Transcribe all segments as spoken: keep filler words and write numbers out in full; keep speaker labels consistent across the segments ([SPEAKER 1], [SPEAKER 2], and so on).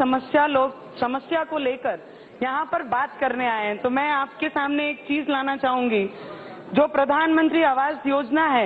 [SPEAKER 1] समस्या लोग समस्या को लेकर यहाँ पर बात करने आए हैं, तो मैं आपके सामने एक चीज लाना चाहूंगी। जो प्रधानमंत्री आवास योजना है,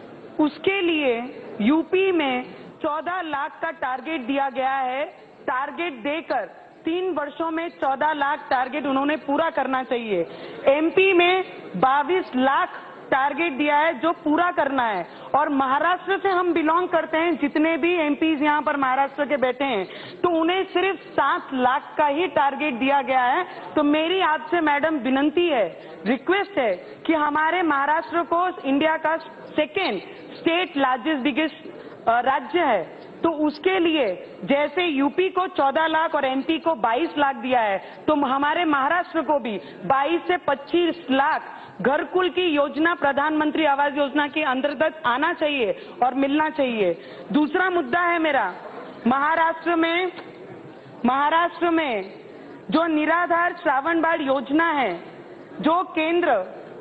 [SPEAKER 1] उसके लिए यूपी में चौदह लाख का टारगेट दिया गया है। टारगेट देकर तीन वर्षों में चौदह लाख टारगेट उन्होंने पूरा करना चाहिए। एमपी में बाईस लाख टारगेट दिया है जो पूरा करना है। और महाराष्ट्र से हम बिलोंग करते हैं, जितने भी एमपीज यहाँ पर महाराष्ट्र के बैठे हैं, तो उन्हें सिर्फ सात लाख का ही टारगेट दिया गया है। तो मेरी आपसे मैडम विनंती है, रिक्वेस्ट है कि हमारे महाराष्ट्र को इंडिया का सेकेंड स्टेट लार्जेस्ट बिगेस्ट राज्य है, तो उसके लिए जैसे यूपी को चौदह लाख और एमपी को बाईस लाख दिया है, तो हमारे महाराष्ट्र को भी बाईस से पच्चीस लाख घरकुल की योजना प्रधानमंत्री आवास योजना के अंतर्गत आना चाहिए और मिलना चाहिए। दूसरा मुद्दा है मेरा, महाराष्ट्र में महाराष्ट्र में जो निराधार श्रावण बाढ़ योजना है, जो केंद्र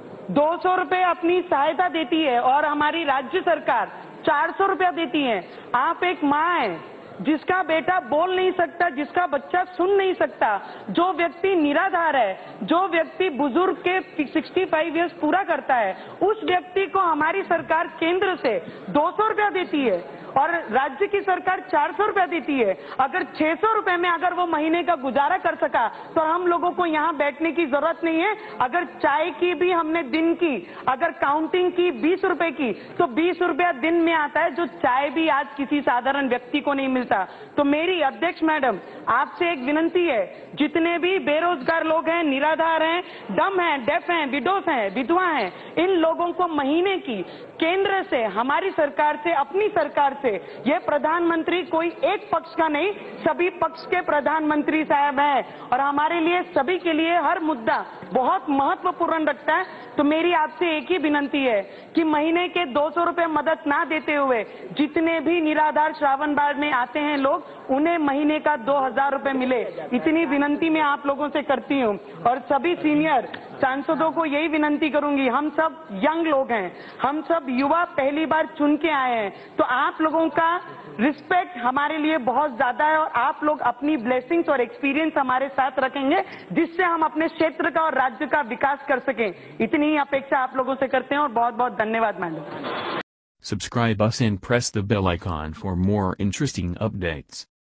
[SPEAKER 1] दो सौ रुपए अपनी सहायता देती है और हमारी राज्य सरकार चार सौ रुपया देती है। आप एक माँ है जिसका बेटा बोल नहीं सकता, जिसका बच्चा सुन नहीं सकता, जो व्यक्ति निराधार है, जो व्यक्ति बुजुर्ग के पैंसठ इयर्स पूरा करता है, उस व्यक्ति को हमारी सरकार केंद्र से दो सौ रुपया देती है और राज्य की सरकार चार सौ रुपया देती है। अगर छह सौ रुपए में अगर वो महीने का गुजारा कर सका, तो हम लोगों को यहाँ बैठने की जरूरत नहीं है। अगर चाय की भी हमने दिन की अगर काउंटिंग की बीस रुपए की, तो बीस रुपया दिन में आता है, जो चाय भी आज किसी साधारण व्यक्ति को नहीं मिलता। तो मेरी अध्यक्ष मैडम आपसे एक विनंती है, जितने भी बेरोजगार लोग हैं, निराधार हैं, डम हैं, डेफ हैं, विडोस हैं, विधवा हैं, इन लोगों को महीने की केंद्र से, हमारी सरकार से, अपनी सरकार से, ये प्रधानमंत्री कोई एक पक्ष का नहीं, सभी पक्ष के प्रधानमंत्री साहब हैं और हमारे लिए सभी के लिए हर मुद्दा बहुत महत्वपूर्ण रखता है। तो मेरी आपसे एक ही विनंती है कि महीने के दो सौ रुपए मदद ना देते हुए जितने भी निराधार श्रावण बाढ़ में आते हैं लोग, उन्हें महीने का दो हजार रुपए मिले, इतनी विनंती मैं आप लोगों से करती हूँ। और सभी सीनियर सांसदों को यही विनंती करूंगी, हम सब यंग लोग हैं, हम सब युवा पहली बार चुन के आए हैं, तो आप लोगों का रिस्पेक्ट हमारे लिए बहुत ज्यादा है और आप लोग अपनी ब्लेसिंग्स और एक्सपीरियंस हमारे साथ रखेंगे, जिससे हम अपने क्षेत्र का और राज्य का विकास कर सकें। इतनी ही अपेक्षा आप लोगों से करते हैं और बहुत बहुत धन्यवाद madam.
[SPEAKER 2] Subscribe us and press the bell icon for more interesting updates.